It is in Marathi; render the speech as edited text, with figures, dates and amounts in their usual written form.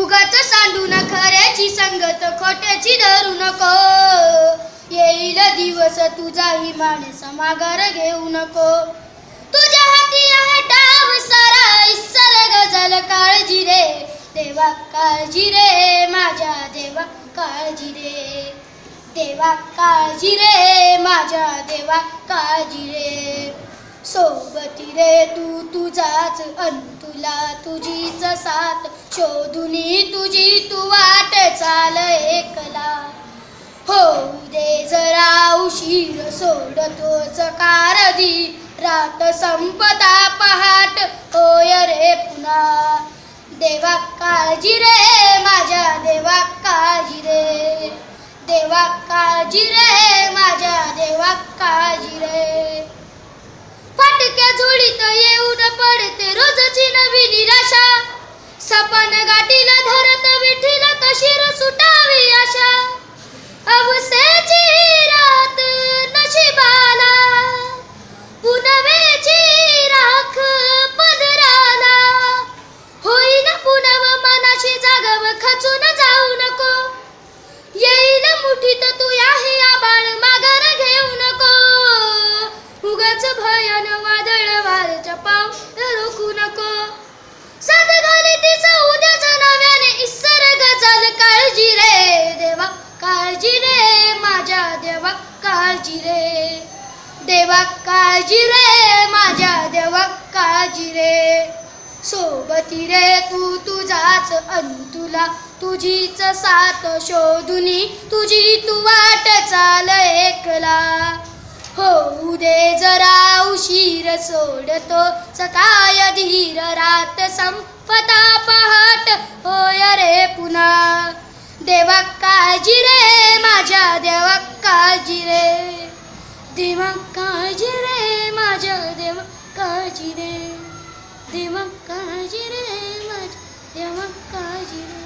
उगाच सांडून खऱ्याची संगत खोट्याची धरू नको. येईल दिवस तुझाही माणूस माघार घेऊ नको. तुझ्या हाती आहे डाव सारा इसर गजल काळजी रे देवा काळजी रे माझ्या देवा काळजी रे. देवा काळजी रे माझ्या देवा काळजी रे. सोबती रे तू तुझाच अंतुला तुझीच साथ शोधुनी तुझी तू वाट चाल एकला. होऊ दे जरा उशीर सोडतोच कारदी रात संपता पहाट होय रे पुन्हा. देवा काळजी रे माझ्या देवा काळजी रे. देवा काळजी रे माझ्या देवा काळजी रे. फाटक्या झोळीत येऊन पडते रोजची नवी निराशा. सपन गाठीला धरत विठील कशीर सुटावी आशा. अवसेची रात नशिबाला पुनवेची राख पदराला. होईन पुनव मनाशी जागव खचून जाऊ नको. येईल मुठीत तू याही आबाळ माघार घेऊ नको. उगाच भयान वादळ वारच्या पाव रोखू नको. साध घाली तिचा उद्याच नव्याने इसर गजल काळजी रे देवा काळजी रे माझ्या देवा काळजी रे. देवा काळजी रे माझ्या देवा काळजी रे. सोबती रे तू तुझाच अंतुला तुझीच साथ शोधुनी तुझी तू वाट चाल एकला. होऊ दे जरा उशीर सोडतो सकाय धीर रात संपता पहाट होय रे पुन्हा. देवा काळजी रे माझ्या देवा काळजी रे. देवा काळजी रे माझ्या देवा काळजी रे. देवा काळजी रे माझ्या देवा काळजी रे.